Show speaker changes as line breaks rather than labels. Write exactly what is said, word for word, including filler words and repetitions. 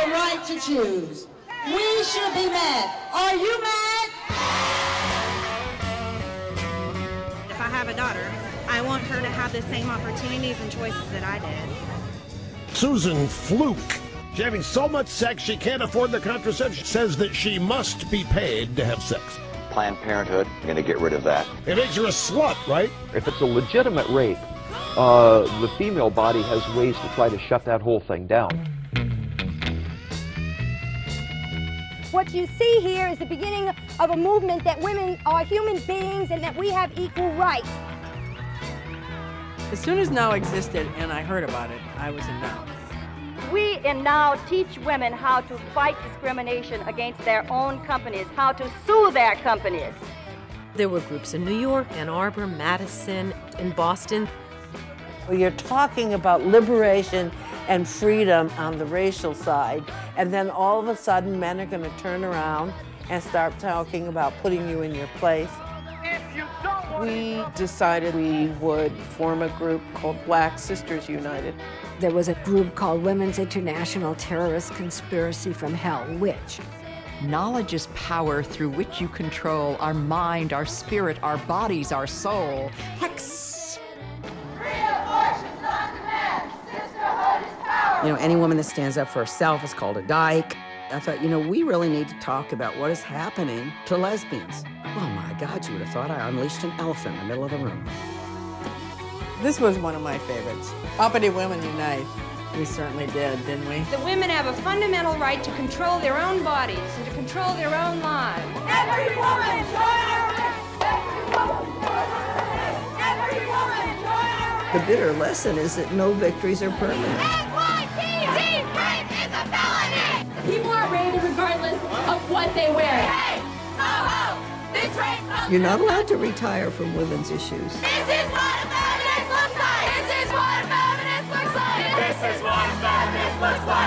the right to choose. We should be mad. Are you mad?
If I have a daughter, I want her to have the same opportunities and choices that I did.
Susan Fluke. She's having so much sex she can't afford the contraception. Says that she must be paid to have sex.
Planned Parenthood, we're going to get rid of that.
It makes her a slut, right?
If it's a legitimate rape, uh, the female body has ways to try to shut that whole thing down.
What you see here is the beginning of a movement that women are human beings and that we have equal rights.
As soon as Now existed and I heard about it, I was in Now.
We in Now teach women how to fight discrimination against their own companies, how to sue their companies.
There were groups in New York, Ann Arbor, Madison, in Boston.
Well, you're talking about liberation and freedom on the racial side, and then all of a sudden men are going to turn around and start talking about putting you in your place.
We decided we would form a group called Black Sisters United.
There was a group called Women's International Terrorist Conspiracy from Hell, which
knowledge is power through which you control our mind, our spirit, our bodies, our soul. Hex!
You know, any woman that stands up for herself is called a dyke. I thought, you know, we really need to talk about what is happening to lesbians. Oh my God, you would have thought I unleashed an elephant in the middle of the room.
This was one of my favorites. Uppity Women Unite. We certainly did, didn't we?
The women have a fundamental right to control their own bodies and to control their own lives.
Every woman join our ranks! Every woman join our ranks! Every woman join our ranks!
The bitter lesson is that no victories are permanent.
N Y P D, rape is a felony!
People are raped regardless of what they wear.
Hey! Ho ho! This rape culture...
You're not allowed to retire from women's issues.
This is what a feminist looks like! This is what a feminist looks like! This is what a feminist looks like!